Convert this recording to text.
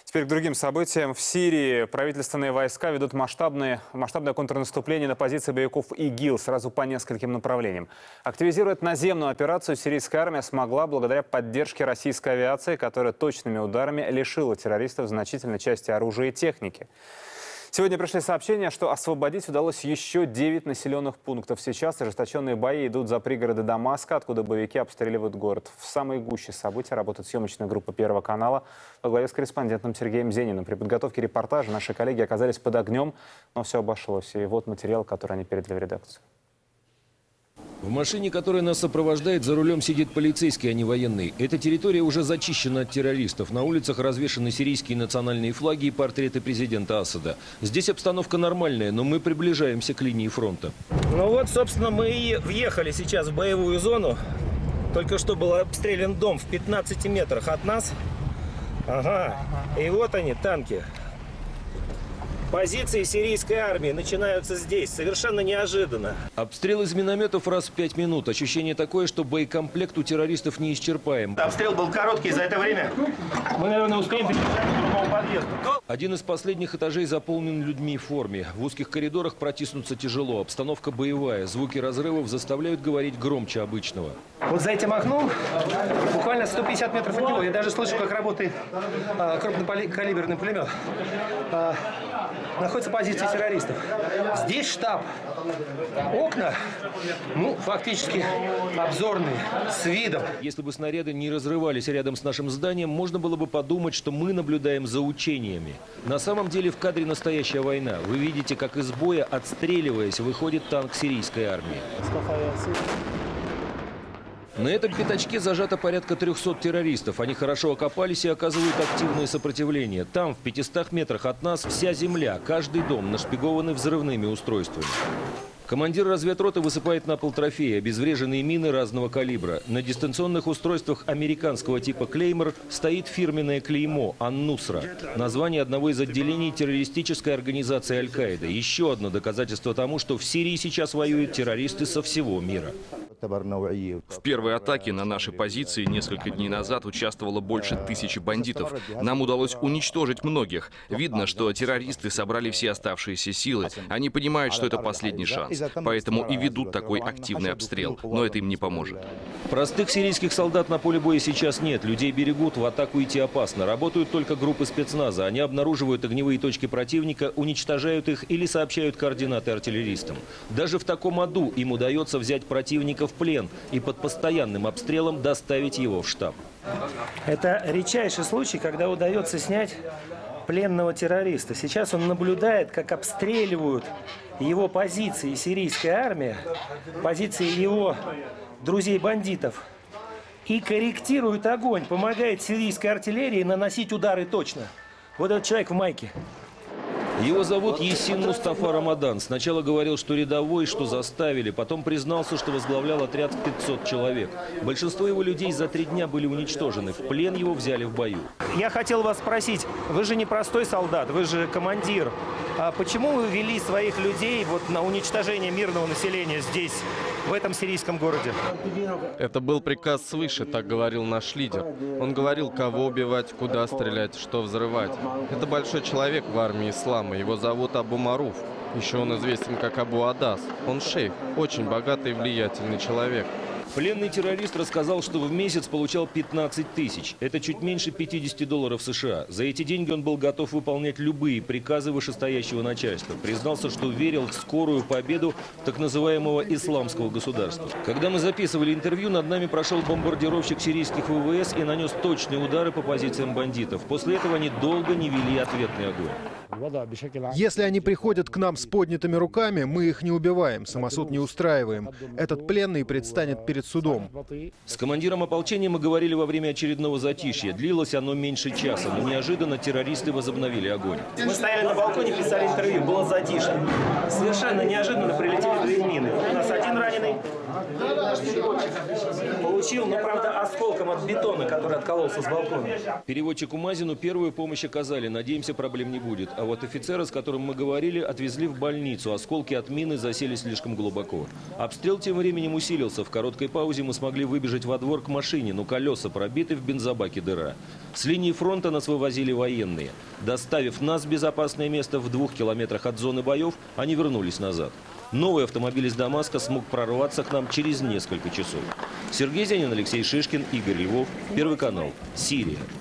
Теперь к другим событиям. В Сирии правительственные войска ведут масштабное контрнаступление на позиции боевиков ИГИЛ сразу по нескольким направлениям. Активизировать наземную операцию сирийская армия смогла благодаря поддержке российской авиации, которая точными ударами лишила террористов значительной части оружия и техники. Сегодня пришли сообщения, что освободить удалось еще 9 населенных пунктов. Сейчас ожесточенные бои идут за пригороды Дамаска, откуда боевики обстреливают город. В самой гуще событий работает съемочная группа Первого канала во главе с корреспондентом Сергеем Зениным. При подготовке репортажа наши коллеги оказались под огнем, но все обошлось. И вот материал, который они передали в редакцию. В машине, которая нас сопровождает, за рулем сидит полицейский, а не военный. Эта территория уже зачищена от террористов. На улицах развешаны сирийские национальные флаги и портреты президента Асада. Здесь обстановка нормальная, но мы приближаемся к линии фронта. Ну вот, собственно, мы и въехали сейчас в боевую зону. Только что был обстрелян дом в 15 метрах от нас. Ага. И вот они, танки. Позиции сирийской армии начинаются здесь, совершенно неожиданно. Обстрел из минометов раз в 5 минут. Ощущение такое, что боекомплект у террористов не исчерпаем. Обстрел был короткий, за это время мы, наверное, успеем перебежать к другому подъезду. Один из последних этажей заполнен людьми в форме. В узких коридорах протиснуться тяжело. Обстановка боевая. Звуки разрывов заставляют говорить громче обычного. Вот за этим окном буквально 150 метров от него. Я даже слышу, как работает крупнокалиберный пулемет. Находится позиция террористов. Здесь штаб. Окна, фактически обзорные, с видом. Если бы снаряды не разрывались рядом с нашим зданием, можно было бы подумать, что мы наблюдаем за учениями. На самом деле в кадре настоящая война. Вы видите, как из боя, отстреливаясь, выходит танк сирийской армии. На этом пятачке зажато порядка 300 террористов. Они хорошо окопались и оказывают активное сопротивление. Там, в 500 метрах от нас, вся земля, каждый дом нашпигованы взрывными устройствами. Командир разведроты высыпает на пол трофеи, обезвреженные мины разного калибра. На дистанционных устройствах американского типа «Клеймор» стоит фирменное клеймо «Ан-Нусра», название одного из отделений террористической организации Аль-Каида. Еще одно доказательство тому, что в Сирии сейчас воюют террористы со всего мира. В первой атаке на наши позиции несколько дней назад участвовало больше 1000 бандитов. Нам удалось уничтожить многих. Видно, что террористы собрали все оставшиеся силы. Они понимают, что это последний шанс. Поэтому и ведут такой активный обстрел. Но это им не поможет. Простых сирийских солдат на поле боя сейчас нет. Людей берегут, в атаку идти опасно. Работают только группы спецназа. Они обнаруживают огневые точки противника, уничтожают их или сообщают координаты артиллеристам. Даже в таком аду им удается взять противника в плен и под постоянным обстрелом доставить его в штаб. Это редчайший случай, когда удается снять пленного террориста. Сейчас он наблюдает, как обстреливают его позиции сирийская армия, позиции его друзей-бандитов, и корректирует огонь, помогает сирийской артиллерии наносить удары точно. Вот этот человек в майке. Его зовут Есин Мустафа Рамадан. Сначала говорил, что рядовой, что заставили. Потом признался, что возглавлял отряд в 500 человек. Большинство его людей за 3 дня были уничтожены. В плен его взяли в бою. Я хотел вас спросить, вы же не простой солдат, вы же командир. А почему вы вели своих людей на уничтожение мирного населения здесь, в этом сирийском городе? Это был приказ свыше, так говорил наш лидер. Он говорил, кого убивать, куда стрелять, что взрывать. Это большой человек в армии ислама. Его зовут Абу Маруф. Еще он известен как Абу Адас. Он шейх, очень богатый и влиятельный человек. Пленный террорист рассказал, что в месяц получал 15 тысяч. Это чуть меньше $50 США. За эти деньги он был готов выполнять любые приказы вышестоящего начальства. Признался, что верил в скорую победу так называемого исламского государства. Когда мы записывали интервью, над нами прошел бомбардировщик сирийских ВВС и нанес точные удары по позициям бандитов. После этого они долго не вели ответный огонь. Если они приходят к нам с поднятыми руками, мы их не убиваем, самосуд не устраиваем. Этот пленный предстанет перед судом. С командиром ополчения мы говорили во время очередного затишья. Длилось оно меньше часа, но неожиданно террористы возобновили огонь. Мы стояли на балконе, писали интервью, было затишье. Совершенно неожиданно прилетели 2 мины. У нас один раненый, наш переводчик получил получил, но, правда, осколком от бетона, который откололся с балкона. Переводчику Мазину первую помощь оказали. Надеемся, проблем не будет. А вот офицера, с которым мы говорили, отвезли в больницу. Осколки от мины засели слишком глубоко. Обстрел тем временем усилился. В короткой паузе мы смогли выбежать во двор к машине, но колеса пробиты, в бензобаке дыра. С линии фронта нас вывозили военные. Доставив нас в безопасное место в 2 километрах от зоны боев, они вернулись назад. Новый автомобиль из Дамаска смог прорваться к нам через несколько часов. Сергей Зенин, Алексей Шишкин, Игорь Львов. Первый канал. Сирия.